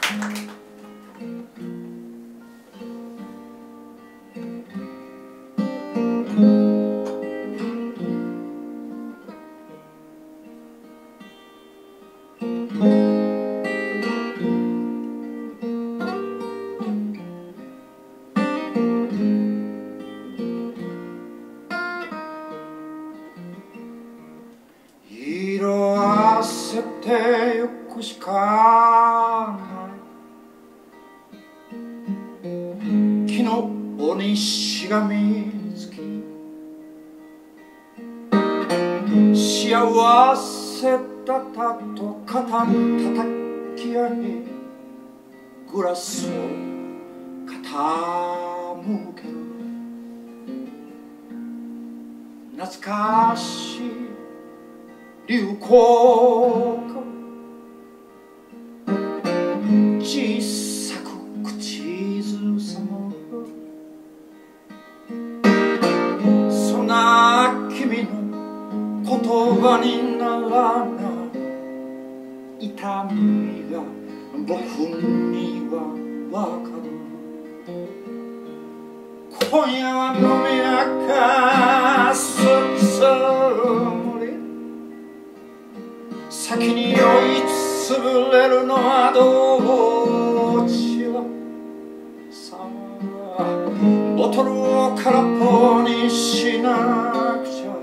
色あせてゆくしかない木の尾にしがみつき幸せだったと肩叩き上げグラスを傾ける懐かしい流行歌小さく口ずさむそんな君の言葉にならない痛みが僕にはわかる今夜は飲み明かすつもり先に酔いつぶれるのはどちらさあボトルを空っぽにしなくちゃ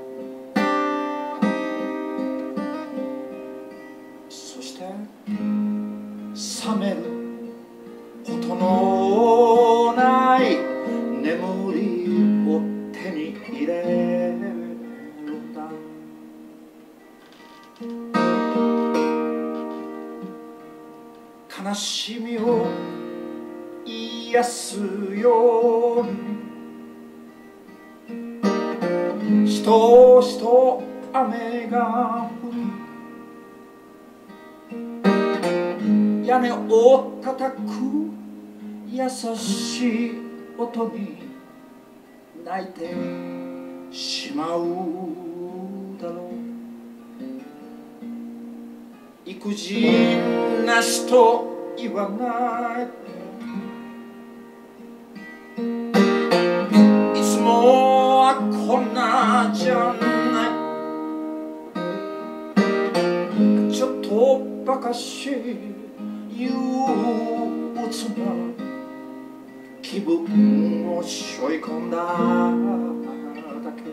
そして冷めることのない眠りを手に入れるんだ悲しみを癒すようにしとしと雨が降る屋根を叩く優しい音に泣いてしまうだろう育児なしと言わないいつもはこんなじゃないちょっとばかし憂鬱な気分を背負い込んだだけ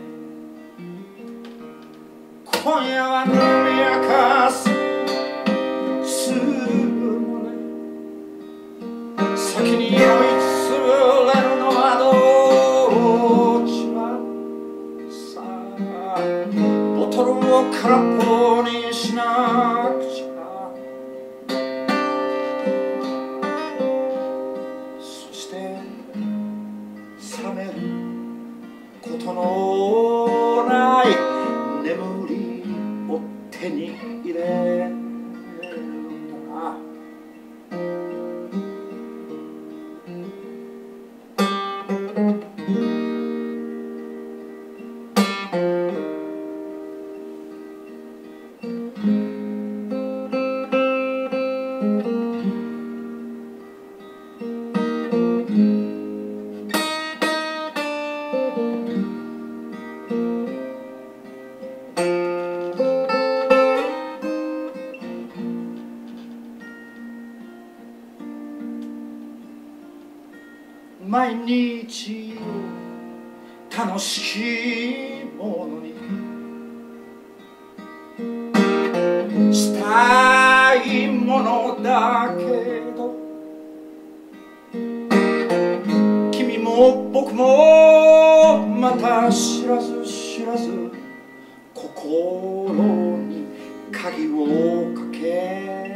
今夜は飲み明かすつもり先に酔いつぶれるのはどちらさあボトルを空っぽにしなくちゃそして冷めることのない眠りを手に入れるんだ毎日を楽しいものにしたいものだけど君も僕もまた知らず知らず心に鍵をかけ